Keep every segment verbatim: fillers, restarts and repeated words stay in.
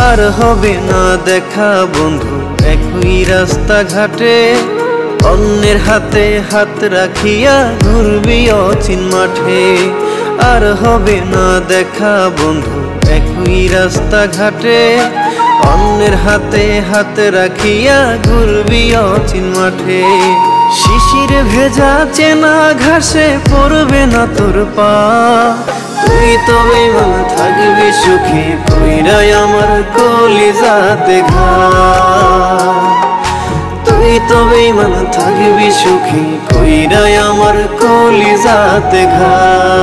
আর হবে না দেখা বন্ধু একই রাস্তা ঘাটে, অন্যের হাতে হাত রাখিয়া ঘুরবি অচিন মাঠে। আর হবে না দেখা বন্ধু একই রাস্তা ঘাটে, অন্যের হাতে হাত রাখিয়া ঘুরবি অচিন মাঠে। শিশির ভেজা চেনা ঘাসে পড়বে না তোর পা, তুই তো বেঈমান থাকবি সুখী কইরাই আমার কলিজাতে ঘা। তুই তো বেঈমান থাকবি সুখী কইরাই আমার কলিজাতে ঘা।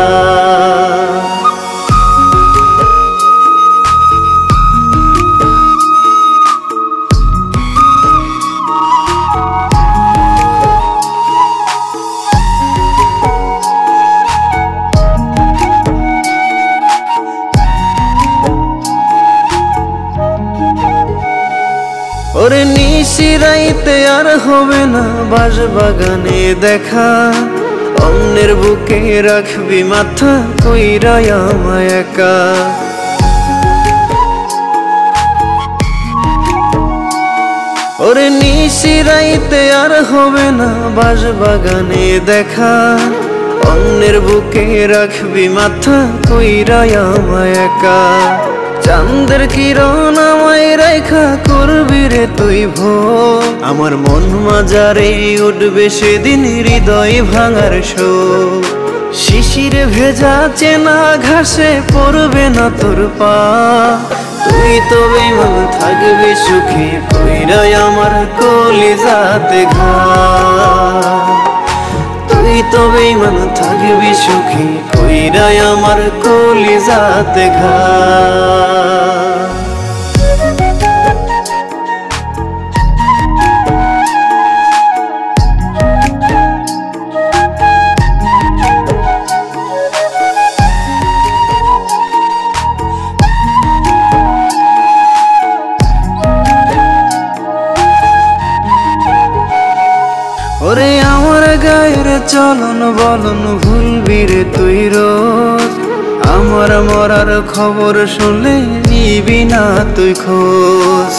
ওরে নিশিরাইতে আর হবে না বাঁশবাগানে দেখা, অন্যের বুকে রাখবি মাথা কইরাই আমায় একা। ওরে নিশিরাইতে আর হবে না বাঁশবাগানে দেখা, অন্যের বুকে রাখবি মাথা কইরাই আমায় একা। চাঁদের কিরণ আমায় রেখা করবি রে তুই ভোর, আমার মন মাজারে উঠবে সেদিন হৃদয় ভাঙার শোক। শিশির ভেজা চেনা ঘাসে পড়বে না তোর পা, তুই তো বেঈমান থাকবি সুখী কইরাই আমার কলিজাতে ঘা। তুই তো বেঈমান থাকবি সুখী কইরাই আমার কলিজাতে ঘা। ওরে আমার গায়ের চলন বলন ভুলবি রে তুই রোজ, আমার মরার খবর শুনলে নিবি না তুই খোঁজ।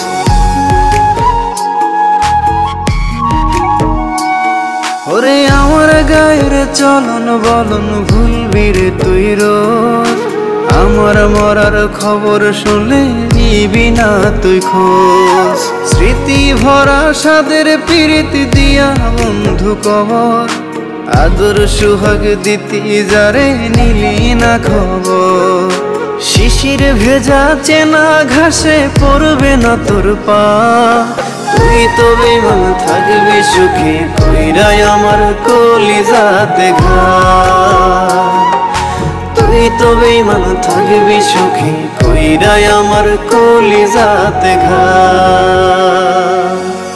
ওরে আমার গায়ের চলন বলন ভুলবি রে তুই রোজ, আমার মরার খবর শুনলে নিবি না তুই খোঁজ। স্মৃতি ভরা সাদের প্রীতি দিয়া বন্ধু কবর, আদর সুহাগ দিতি যারে নিলি না খবর। শিশির ভেজা চেনা ঘাসে পড়বে না তোর পা, তুই তো বেঈমান থাকবি সুখী কইরাই আমার কলিজাতে ঘা। তুই তো বেঈমান থাকবি সুখী কইরাই আমার কলিজাতে ঘা।